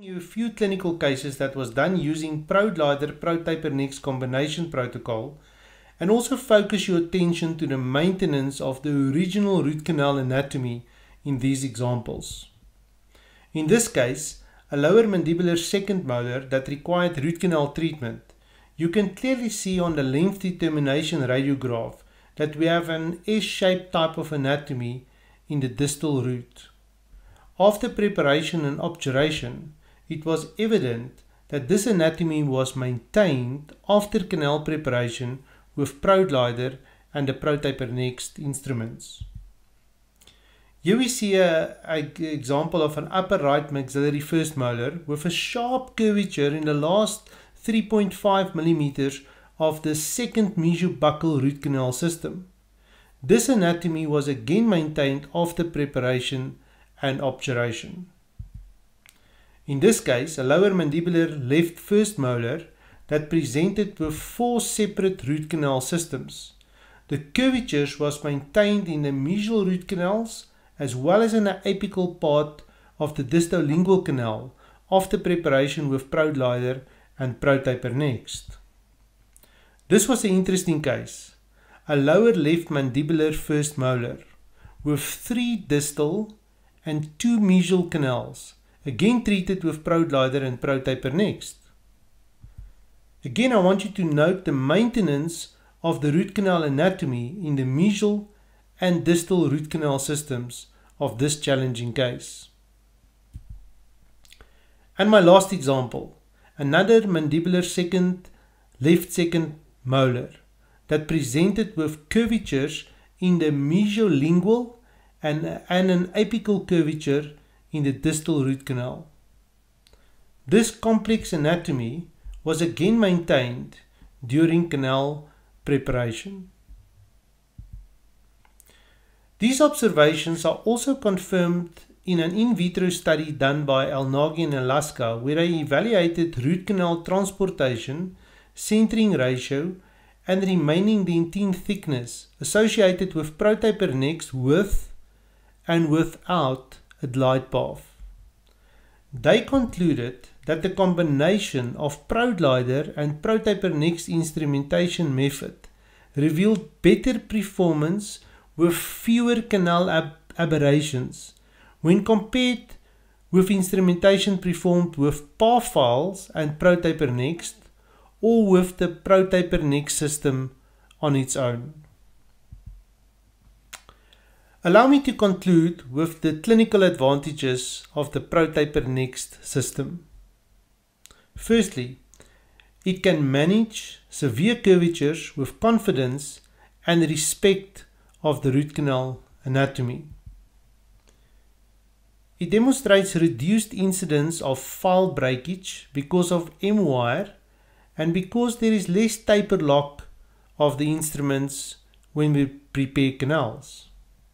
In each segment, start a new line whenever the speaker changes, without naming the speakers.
You a few clinical cases that was done using ProGlider ProTaper Next combination protocol, and also focus your attention to the maintenance of the original root canal anatomy in these examples. In this case, a lower mandibular second molar that required root canal treatment, you can clearly see on the length determination radiograph that we have an S-shaped type of anatomy in the distal root. After preparation and obturation, it was evident that this anatomy was maintained after canal preparation with ProGlider and the ProTaper Next instruments. Here we see an example of an upper right maxillary first molar with a sharp curvature in the last 3.5 mm of the second mesiobuccal root canal system. This anatomy was again maintained after preparation and obturation. In this case, a lower mandibular left first molar that presented with 4 separate root canal systems. The curvatures was maintained in the mesial root canals as well as in the apical part of the distolingual canal after preparation with ProGlider and ProTaper Next. This was an interesting case. A lower left mandibular first molar with 3 distal and 2 mesial canals, again treated with ProGlider and ProTaper Next. Again, I want you to note the maintenance of the root canal anatomy in the mesial and distal root canal systems of this challenging case. And my last example, another mandibular left second molar that presented with curvatures in the mesiolingual and an apical curvature in the distal root canal. This complex anatomy was again maintained during canal preparation. These observations are also confirmed in an in vitro study done by Elnagi in Alaska, where they evaluated root canal transportation, centering ratio, and remaining dentine thickness associated with ProTaper Next with and without a glide path. They concluded that the combination of ProGlider and ProTaper Next instrumentation method revealed better performance with fewer canal aberrations when compared with instrumentation performed with PAF files and ProTaper Next or with the ProTaper Next system on its own. Allow me to conclude with the clinical advantages of the ProTaper Next system. Firstly, it can manage severe curvatures with confidence and respect of the root canal anatomy. It demonstrates reduced incidence of file breakage because of M-wire and because there is less taper lock of the instruments when we prepare canals.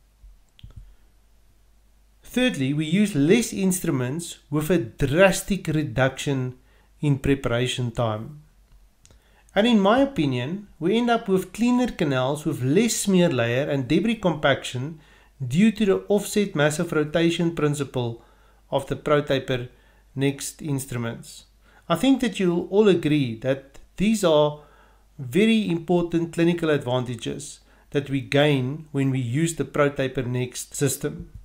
Thirdly, we use less instruments with a drastic reduction in preparation time. And in my opinion, we end up with cleaner canals with less smear layer and debris compaction due to the offset massive rotation principle of the ProTaper Next instruments. I think that you'll all agree that these are very important clinical advantages that we gain when we use the ProTaper Next system.